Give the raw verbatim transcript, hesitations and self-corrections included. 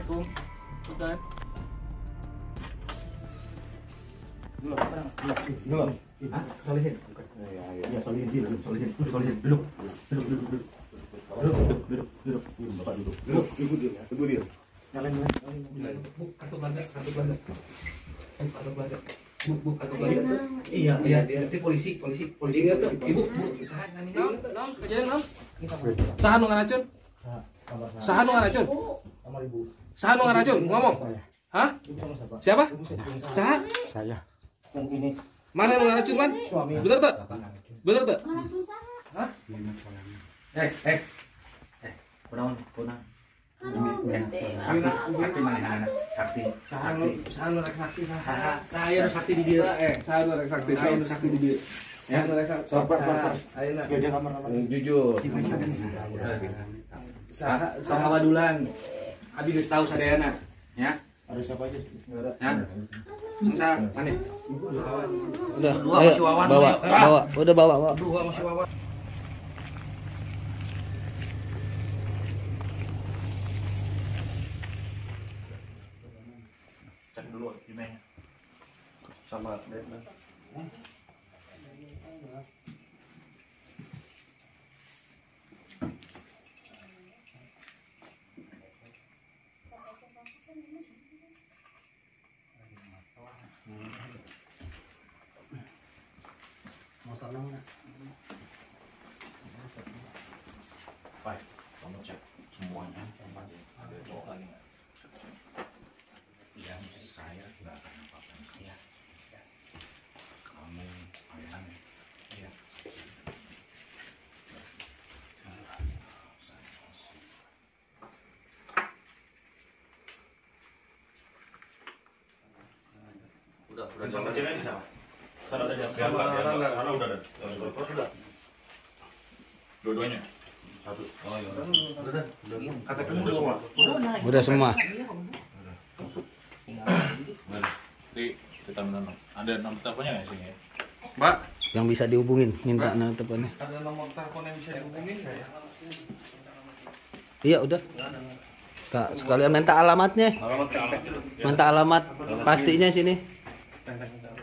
Assalamualaikum. Bukan. Dulu apa? Dulu. Ah, solihin. Ya, ya, solihin dulu, solihin. Solihin duduk. Duduk, duduk, duduk. Duduk, duduk, duduk, duduk. Bapak duduk. Duduk, ibu dia, ibu dia. Nyalain, nyalain. Bu, kartu belanja, kartu belanja. Kartu belanja. Bu, bu, kartu belanja tuh. Iya, iya, dia itu polisi, polisi, polisi itu. Ibu, bu, sahan kami. Nom, kejadian nom. Sahan nu ngaracun? Sahan nu ngaracun? Kamar ibu. Sahan nu ngaracun? Ngomong. Hah? Siapa? Saha? Saya. Yang ini. Mana yang ngaracun, Man? Bener tuh? Bener tuh? Hah? Eh, eh. Eh, kunaon, kunaon. Sakti mana anak sakti sahan lu sahan lu rek sakti saha nah aya sakti di dieu eh sahan lu rek sakti sahan lu sakti di dieu ya rek sakti ayeuna dia kamar kamar jujur saha sama wadulan abi geus tahu sadayana ya ada siapa aja ya susah mana Udah, dua ayo, masih wawan bawa, bawa, udah bawa, bawa. dua masih wawan. Dulu emailnya sama Deadman. Motor nang baik, kamu cek semuanya ada cowok lagi nggak? Yang saya nggak akan apa-apa ya. Kamu aman ya. Udah, udah jalan cewek di sana. Sana ada jam. Biar biar sana udah ada. Sudah. Dua-duanya. Satu. Oh iya. Udah. Udah. Kata kamu udah semua. Udah semua. Di kita menonton. Ada nomor teleponnya nggak sini ya? Mbak, Yang bisa dihubungin, minta nomor teleponnya. ada nomor telepon yang bisa dihubungin nggak ya? Iya, udah. Kak, sekalian minta alamatnya. Alamat Minta alamat pastinya sini.